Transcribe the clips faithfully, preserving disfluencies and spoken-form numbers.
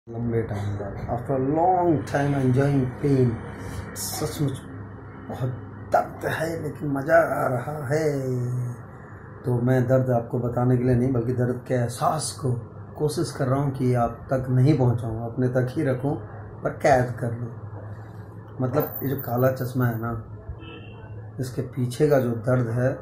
लंबे टाइम बाद after long time enjoying pain. सचमुच बहुत दर्द है लेकिन मज़ा आ रहा है। तो मैं दर्द आपको बताने के लिए नहीं बल्कि दर्द के एहसास को कोशिश कर रहा हूँ कि आप तक नहीं पहुँचाऊँ, अपने तक ही रखूँ पर कैद कर लूँ। मतलब ये जो काला चश्मा है ना, इसके पीछे का जो दर्द है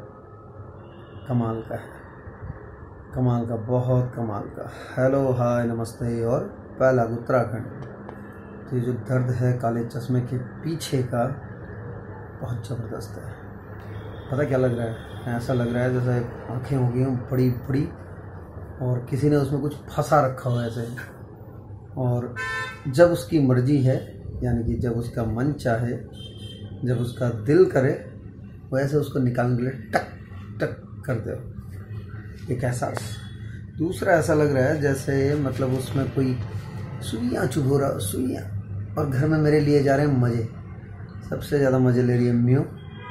कमाल का है, कमाल का, बहुत कमाल का। हेलो हाय नमस्ते और पहला उत्तराखंड। तो ये जो दर्द है काले चश्मे के पीछे का बहुत ज़बरदस्त है। पता क्या लग रहा है? ऐसा लग रहा है जैसे आँखें हो गई हों बड़ी बड़ी और किसी ने उसमें कुछ फंसा रखा हो ऐसे। और जब उसकी मर्जी है, यानी कि जब उसका मन चाहे, जब उसका दिल करे, वैसे उसको निकालने के लिए टक टक कर दो। एक एहसास। दूसरा ऐसा लग रहा है जैसे मतलब उसमें कोई सुइयाँ चुभो रहा, सुइयाँ, और घर में मेरे लिए जा रहे हैं मज़े। सबसे ज़्यादा मज़े ले रही है म्यू।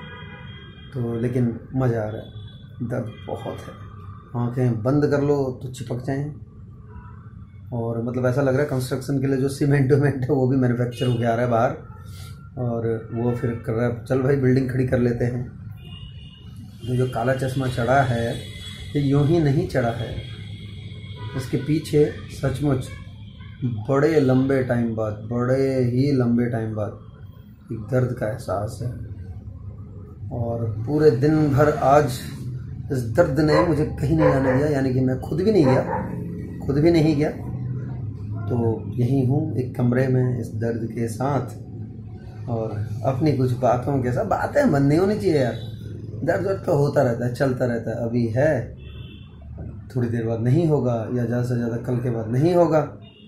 तो लेकिन मज़ा आ रहा है, दर्द बहुत है। आँखें बंद कर लो तो चिपक जाएं। और मतलब ऐसा लग रहा है कंस्ट्रक्शन के लिए जो सीमेंट वेमेंट है वो भी मैन्युफैक्चर होकर आ रहा है बाहर, और वो फिर कर रहा है चल भाई बिल्डिंग खड़ी कर लेते हैं। तो जो काला चश्मा चढ़ा है ये यूँ ही नहीं चढ़ा है, इसके पीछे सचमुच बड़े लंबे टाइम बाद, बड़े ही लंबे टाइम बाद एक दर्द का एहसास है। और पूरे दिन भर आज इस दर्द ने मुझे कहीं नहीं जाने दिया, यानी कि मैं खुद भी नहीं गया, खुद भी नहीं गया। तो यहीं हूँ एक कमरे में इस दर्द के साथ और अपनी कुछ बातों के साथ। बातें बंद नहीं होनी चाहिए यार, दर्द वर्द तो होता रहता है, चलता रहता है। अभी है, थोड़ी देर बाद नहीं होगा, या ज़्यादा से ज़्यादा कल के बाद नहीं होगा,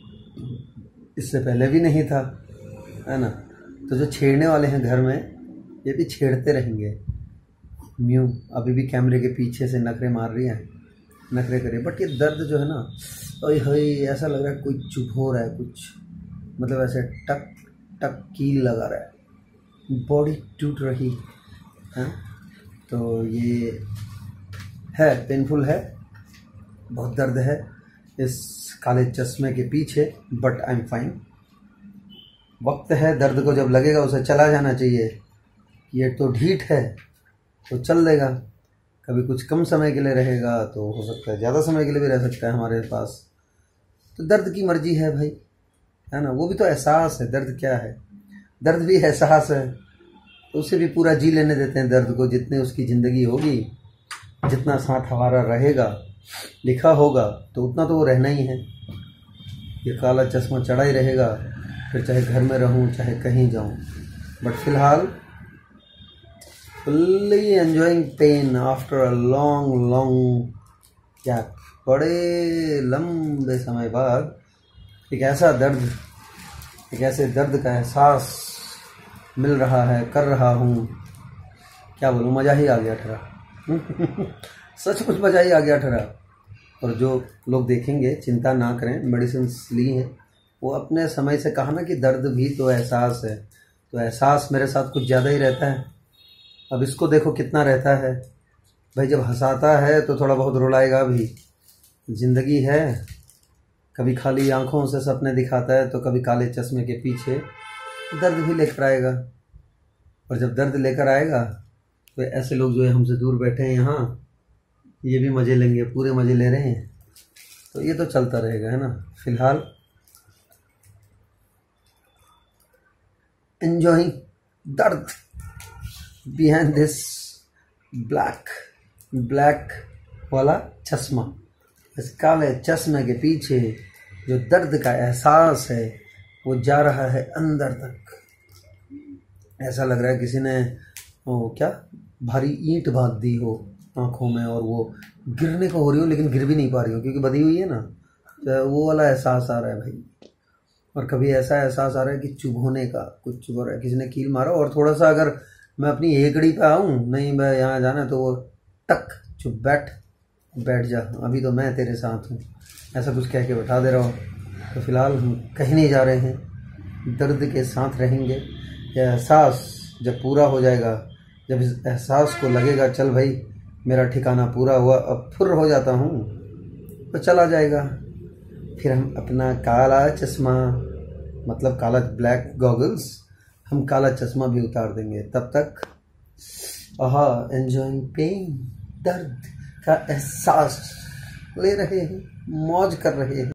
इससे पहले भी नहीं था, है ना। तो जो छेड़ने वाले हैं घर में ये भी छेड़ते रहेंगे। म्यू अभी भी कैमरे के पीछे से नखरे मार रही है, नखरे करिए। बट ये दर्द जो है ना, ओए होए, ऐसा लग रहा है कोई चुप हो रहा है कुछ, मतलब ऐसे टक टक कील लगा रहा है, बॉडी टूट रही है। तो ये है, पेनफुल है, बहुत दर्द है इस काले चश्मे के पीछे, बट आई एम फाइन। वक्त है, दर्द को जब लगेगा उसे चला जाना चाहिए। ये तो ढीठ है तो चल देगा, कभी कुछ कम समय के लिए रहेगा तो हो सकता है ज़्यादा समय के लिए भी रह सकता है हमारे पास। तो दर्द की मर्जी है भाई, है ना। वो भी तो एहसास है, दर्द क्या है, दर्द भी एहसास है। तो उसे भी पूरा जी लेने देते हैं दर्द को, जितनी उसकी ज़िंदगी होगी, जितना साथ हमारा रहेगा, लिखा होगा तो उतना तो वो रहना ही है। ये काला चश्मा चढ़ा ही रहेगा, फिर चाहे घर में रहूं चाहे कहीं जाऊं। बट फिलहाल fully enjoying pain after a long long gap. बड़े लंबे समय बाद एक ऐसा दर्द, एक ऐसे दर्द का एहसास मिल रहा है, कर रहा हूँ। क्या बोलूँ, मज़ा ही आ गया ठहरा। सचमुच मज़ा ही आ गया ठहरा। और जो लोग देखेंगे चिंता ना करें, मेडिसिन ली हैं, वो अपने समय से कहा ना कि दर्द भी तो एहसास है। तो एहसास मेरे साथ कुछ ज़्यादा ही रहता है। अब इसको देखो कितना रहता है भाई, जब हंसाता है तो थोड़ा बहुत रुलाएगा भी। ज़िंदगी है, कभी खाली आंखों से सपने दिखाता है तो कभी काले चश्मे के पीछे दर्द भी लेकर आएगा। और जब दर्द लेकर आएगा तो ऐसे लोग जो है हमसे दूर बैठे हैं यहाँ, ये भी मज़े लेंगे, पूरे मज़े ले रहे हैं। तो ये तो चलता रहेगा, है ना। फिलहाल एंजॉइंग दर्द बिहाइंड दिस ब्लैक ब्लैक वाला चश्मा। इस काले चश्मे के पीछे जो दर्द का एहसास है वो जा रहा है अंदर तक। ऐसा लग रहा है किसी ने वो क्या भारी ईंट बांध दी हो आँखों में, और वो गिरने को हो रही हो लेकिन गिर भी नहीं पा रही हो क्योंकि बधी हुई है ना। तो वो वाला एहसास आ रहा है भाई। और कभी ऐसा एहसास आ रहा है कि चुभोने का, कुछ चुभ रहा है, किसी ने कील मारा, और थोड़ा सा अगर मैं अपनी एकड़ी पे आऊँ, नहीं मैं यहाँ जाना, तो वो टक चुप बैठ बैठ जा, अभी तो मैं तेरे साथ हूँ, ऐसा कुछ कह के बैठा दे रहा हूँ। तो फिलहाल हम कहीं नहीं जा रहे हैं, दर्द के साथ रहेंगे। यह एहसास जब पूरा हो जाएगा, जब इस एहसास को लगेगा चल भाई मेरा ठिकाना पूरा हुआ, अब फुर्र हो जाता हूँ, तो चला जाएगा। फिर हम अपना काला चश्मा, मतलब काला ब्लैक गॉगल्स, हम काला चश्मा भी उतार देंगे। तब तक आहा एंजॉइंग पेन, दर्द का एहसास ले रहे हैं, मौज कर रहे हैं।